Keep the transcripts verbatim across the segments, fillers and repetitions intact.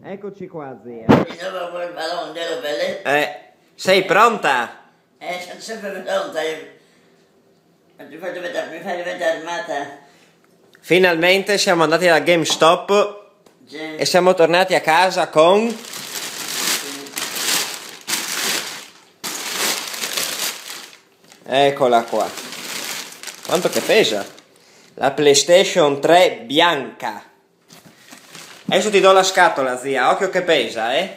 Eccoci qua, zia. Di nuovo quel ballone dello belle. Eh, sei pronta? Eh, sono sempre pronta. Ma ti faccio vedere, mi fai vedere armata. Finalmente siamo andati da GameStop Sì. e siamo tornati a casa con... Eccola qua. Quanto che pesa? La PlayStation tre bianca. Adesso ti do la scatola, zia. Occhio che pesa, eh.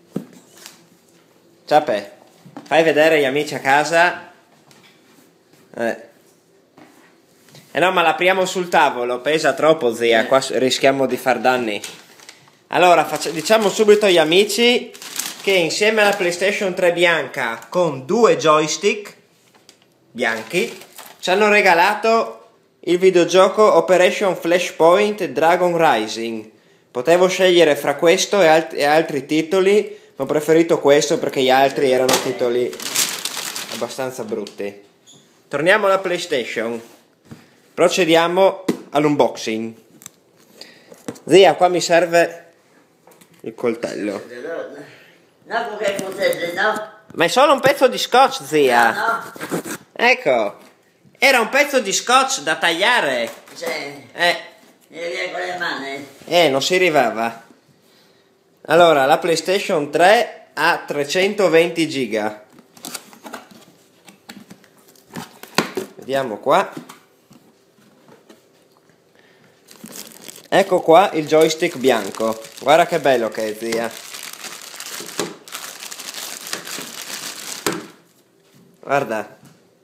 Ciape, fai vedere agli amici a casa. Eh. Eh no, ma l'apriamo sul tavolo. Pesa troppo, zia. Qua rischiamo di far danni. Allora, faccia, diciamo subito agli amici che insieme alla PlayStation tre bianca con due joystick bianchi ci hanno regalato il videogioco Operation Flashpoint Dragon Rising. Potevo scegliere fra questo e, alt e altri titoli, ma ho preferito questo perché gli altri erano titoli abbastanza brutti. Torniamo alla PlayStation. Procediamo all'unboxing. Zia, qua mi serve il coltello. No, che coltello, no? Ma è solo un pezzo di scotch, zia. No. Ecco, era un pezzo di scotch da tagliare. Sì. Eh, Vieni via con le mani. eh, non si arrivava. Allora, la PlayStation tre ha trecentoventi giga. Vediamo qua. Ecco qua il joystick bianco. Guarda che bello che è, zia. Guarda.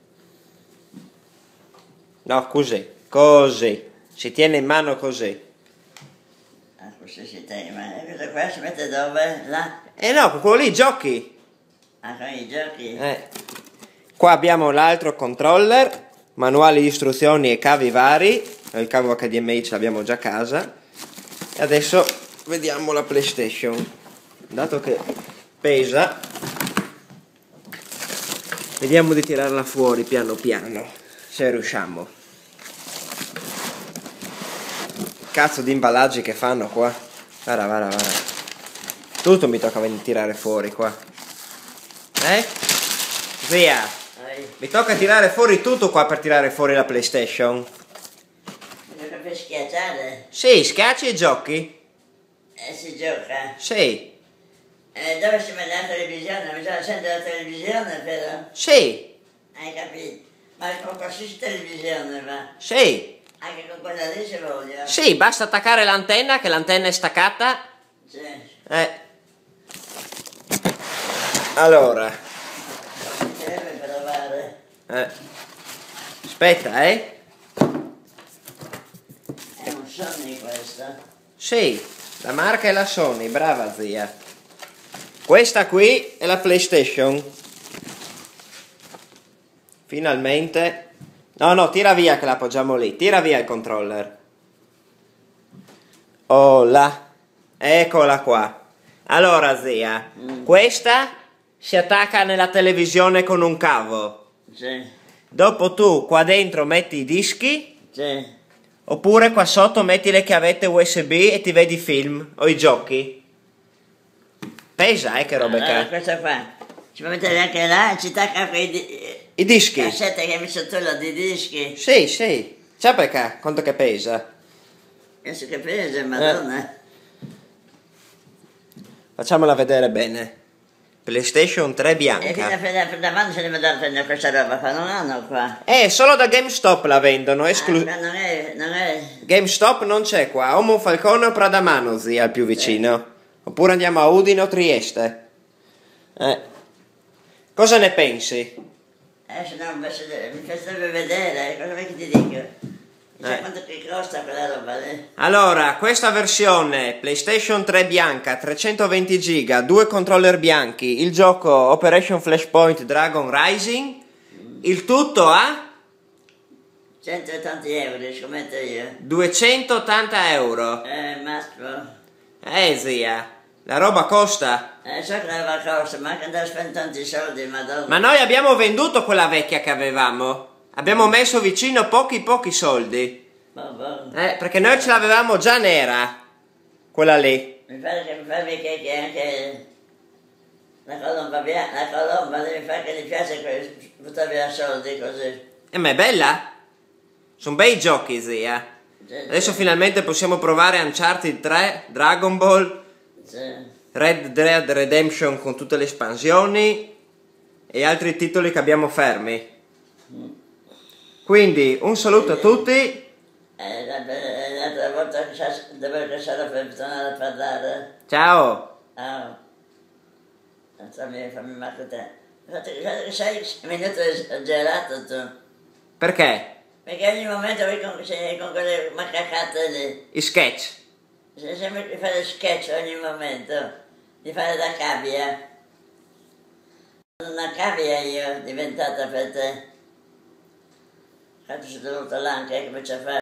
No, così. Così. Si tiene in mano così. Ah, così si tiene, ma questo qua si mette dove? Là? Eh no, con quello lì giochi. Ah, con i giochi? Eh. Qua abbiamo l'altro controller, manuale di istruzioni e cavi vari. Il cavo H D M I ce l'abbiamo già a casa. E adesso vediamo la PlayStation. Dato che pesa, vediamo di tirarla fuori piano piano, se riusciamo. Cazzo di imballaggi che fanno qua. Guarda, guarda, guarda. Tutto mi tocca tirare fuori qua. Eh? Zia, Ehi. mi tocca tirare fuori tutto qua per tirare fuori la PlayStation. Per schiacciare? Sì, schiacci e giochi. E si gioca? Sì. E dove si mette la televisione? Bisogna accendere la televisione però? Sì. Hai capito? Ma con qualsiasi televisione va? Sì. Anche con quella lì se voglio? Sì, basta attaccare l'antenna, che l'antenna è staccata. Sì. Eh. Allora. Deve provare. Eh. Aspetta, eh. È un Sony questo? Sì, la marca è la Sony, brava zia. Questa qui è la PlayStation. Finalmente. No, no, tira via che la appoggiamo lì. Tira via il controller. Oh là. Eccola qua. Allora zia, Mm. questa si attacca nella televisione con un cavo. Sì. Dopo tu qua dentro metti i dischi. Sì. Oppure qua sotto metti le chiavette U S B e ti vedi i film o i giochi. Pesa, eh, che roba Allora, che... questo qua. Ci puoi mettere anche là e ci attacca quei di... I dischi. cassette che hai messo tu là di dischi. Sì, sì. Sai perché? Quanto che pesa? Penso che pesa, madonna. Facciamola vedere bene. PlayStation tre E qui da, bianca. da, davanti se ne va a prendere questa roba qua, non hanno qua. Eh, solo da GameStop la vendono. Esclu... Ah, ma non è, non è... GameStop non c'è qua. O Monfalcone o Pradamano, zia, al più vicino. Oppure andiamo a Udine o Trieste. Eh. Cosa ne pensi? Eh, se no mi farebbe vedere, cosa vuoi che ti dico? Sai Eh. quanto che costa quella roba lì? Allora, questa versione PlayStation tre bianca, trecentoventi giga, due controller bianchi, il gioco Operation Flashpoint Dragon Rising, il tutto a centottanta euro, scommetto io. duecentottanta euro. Eh, massimo. Eh zia, la roba costa. Eh, so che la roba costa, ma anche andare a spendere tanti soldi, madonna. Ma noi abbiamo venduto quella vecchia che avevamo. Abbiamo messo vicino pochi pochi soldi. Boh, boh. Eh, perché noi ce l'avevamo già nera. Quella lì. mi pare che mi farmi che, che anche la colomba bianca, la colomba devi fare che gli piace que- buttare via soldi così. E ma è bella? Sono bei giochi, zia. Sì, Adesso sì, finalmente possiamo provare Uncharted tre, Dragon Ball, sì. Red Dead Redemption con tutte le espansioni e altri titoli che abbiamo fermi. Quindi un saluto a tutti. Eh, la- la- l'altra volta che sa- dovevo che sarà per tornare a parlare. Ciao. Ah, non so, mi fammi male te. Infatti, sei minuti esagerato tu. Perché? Perché ogni momento vai con, sei con quelle macacate lì. I sketch. Sei sempre di fare sketch ogni momento. Di fare da cavia. Una cavia io diventata per te. Infatti sono dovuta là anche come c'è a fare.